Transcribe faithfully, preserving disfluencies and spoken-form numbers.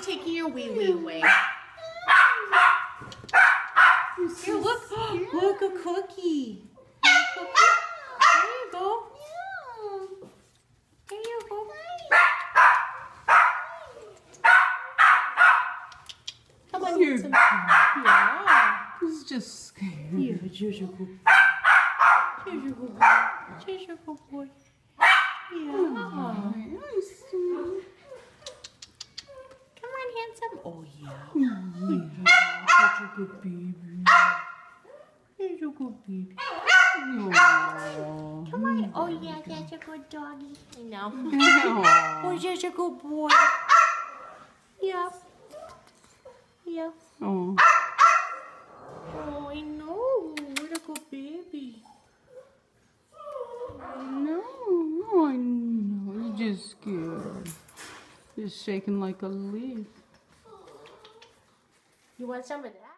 taking your wee wee away. Here, look. Look, a cookie. A cookie. There you go. There you go. Come on, You're, some. yeah. He's just scared. Here, here's your good. Here's your good boy. Here's your good boy. Yeah. Oh, nice. Come on, handsome. Oh, yeah. Yeah. Such a good baby. Here's your good baby. Aww. Come on. Oh, yeah, that's a good doggy. I know. Aww. Oh, there's a good boy. Yeah. Yeah. Oh. Oh, I know. What a good baby. No, no, I know. He's just scared. He's shaking like a leaf. You want some of that?